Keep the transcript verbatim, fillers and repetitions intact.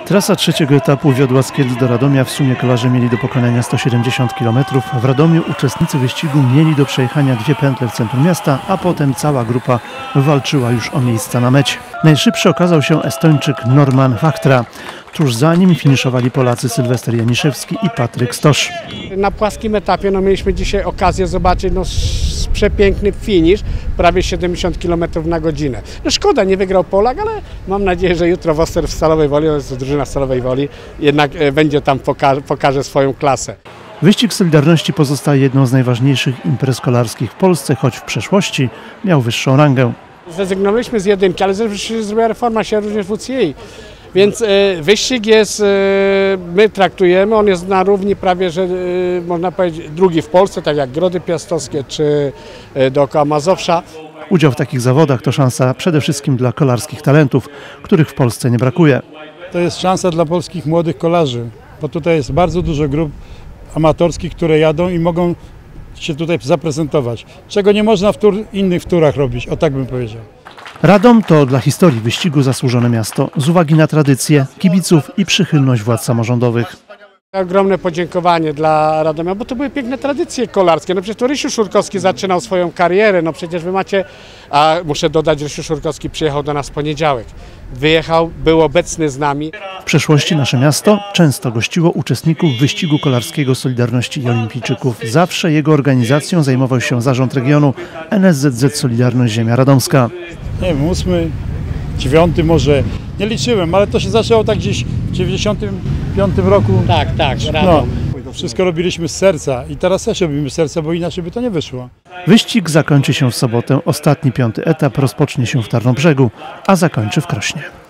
Trasa trzeciego etapu wiodła z Kielc do Radomia. W sumie kolarze mieli do pokonania sto siedemdziesiąt kilometrów. W Radomiu uczestnicy wyścigu mieli do przejechania dwie pętle w centrum miasta, a potem cała grupa walczyła już o miejsca na mecie. Najszybszy okazał się Estończyk Norman Wachtra. Tuż za nim finiszowali Polacy Sylwester Janiszewski i Patryk Stosz. Na płaskim etapie no, mieliśmy dzisiaj okazję zobaczyć no, przepiękny finisz, prawie siedemdziesiąt kilometrów na godzinę. No, szkoda, nie wygrał Polak, ale mam nadzieję, że jutro Woster w Stalowej Woli, to jest drużyna Stalowej Woli, jednak będzie tam, poka pokaże swoją klasę. Wyścig Solidarności pozostaje jedną z najważniejszych imprez kolarskich w Polsce, choć w przeszłości miał wyższą rangę. Zrezygnowaliśmy z jedynki, ale zrobiła reforma się również w U C I. Więc y, wyścig jest, y, my traktujemy, on jest na równi prawie, że y, można powiedzieć drugi w Polsce, tak jak Grody Piastowskie czy y, dookoła Mazowsza. Udział w takich zawodach to szansa przede wszystkim dla kolarskich talentów, których w Polsce nie brakuje. To jest szansa dla polskich młodych kolarzy, bo tutaj jest bardzo dużo grup amatorskich, które jadą i mogą się tutaj zaprezentować, czego nie można w tur, innych turach robić, o tak bym powiedział. Radom to dla historii wyścigu zasłużone miasto z uwagi na tradycje, kibiców i przychylność władz samorządowych. Ogromne podziękowanie dla Radomia, bo to były piękne tradycje kolarskie. No przecież to Rysiu Szurkowski zaczynał swoją karierę, no przecież wy macie, a muszę dodać, Rysiu Szurkowski przyjechał do nas w poniedziałek. Wyjechał, był obecny z nami. W przeszłości nasze miasto często gościło uczestników wyścigu kolarskiego Solidarności i Olimpijczyków. Zawsze jego organizacją zajmował się zarząd regionu N S Z Z Solidarność Ziemia Radomska. Nie wiem, ósmy, dziewiąty może, nie liczyłem, ale to się zaczęło tak gdzieś w dziewięćdziesiątym piątym roku. Tak, tak, no, wszystko robiliśmy z serca i teraz też robimy z serca, bo inaczej by to nie wyszło. Wyścig zakończy się w sobotę. Ostatni, piąty etap rozpocznie się w Tarnobrzegu, a zakończy w Krośnie.